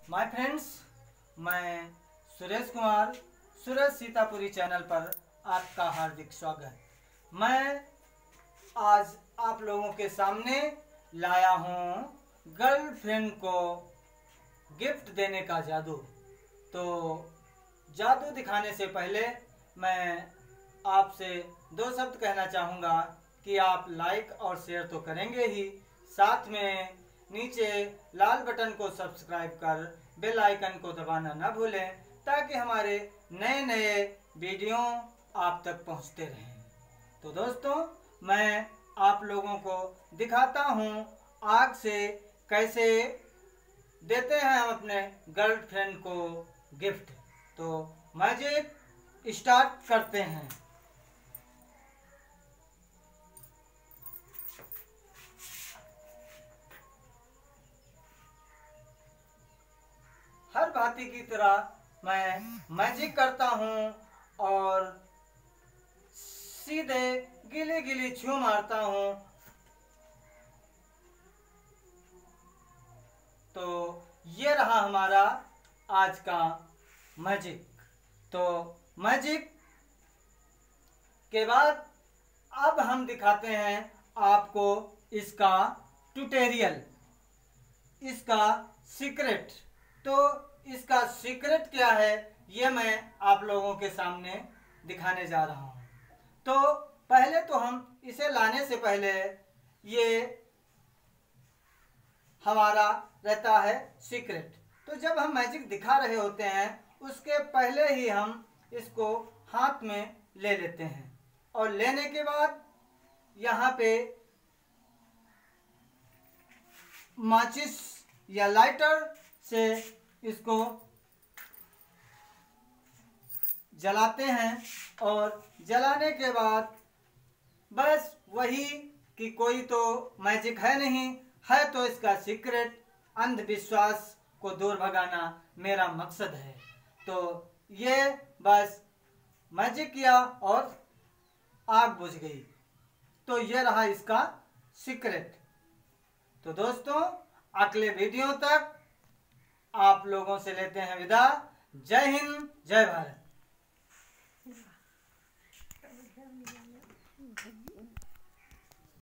My friends, मैं Suresh Kumar Suresh Sitapuri channel पर आपका हार्दिक स्वागत। मैं आज आप लोगों के सामने लाया हूँ गर्लफ्रेंड को गिफ्ट देने का जादू। तो जादू दिखाने से पहले मैं आपसे दो शब्द कहना चाहूँगा कि आप लाइक और शेयर तो करेंगे ही, साथ में नीचे लाल बटन को सब्सक्राइब कर बेल आइकन को दबाना न भूलें, ताकि हमारे नए नए वीडियो आप तक पहुंचते रहें। तो दोस्तों, मैं आप लोगों को दिखाता हूं आग से कैसे देते हैं हम अपने गर्लफ्रेंड को गिफ्ट। तो मैजिक स्टार्ट करते हैं। हर भांति की तरह मैं मैजिक करता हूं और सीधे गिली गिली छू मारता हूं। तो ये रहा हमारा आज का मैजिक। तो मैजिक के बाद अब हम दिखाते हैं आपको इसका ट्यूटोरियल, इसका सीक्रेट। तो इसका सीक्रेट क्या है, ये मैं आप लोगों के सामने दिखाने जा रहा हूँ। तो पहले तो हम इसे लाने से पहले ये हमारा रहता है सीक्रेट। तो जब हम मैजिक दिखा रहे होते हैं उसके पहले ही हम इसको हाथ में ले लेते हैं, और लेने के बाद यहाँ पे माचिस या लाइटर से इसको जलाते हैं। और जलाने के बाद बस वही कि कोई तो मैजिक है नहीं है, तो इसका सीक्रेट अंधविश्वास को दूर भगाना मेरा मकसद है। तो ये बस मैजिक किया और आग बुझ गई। तो ये रहा इसका सीक्रेट। तो दोस्तों, अगले वीडियो तक आप लोगों से लेते हैं विदा। जय हिंद, जय भारत।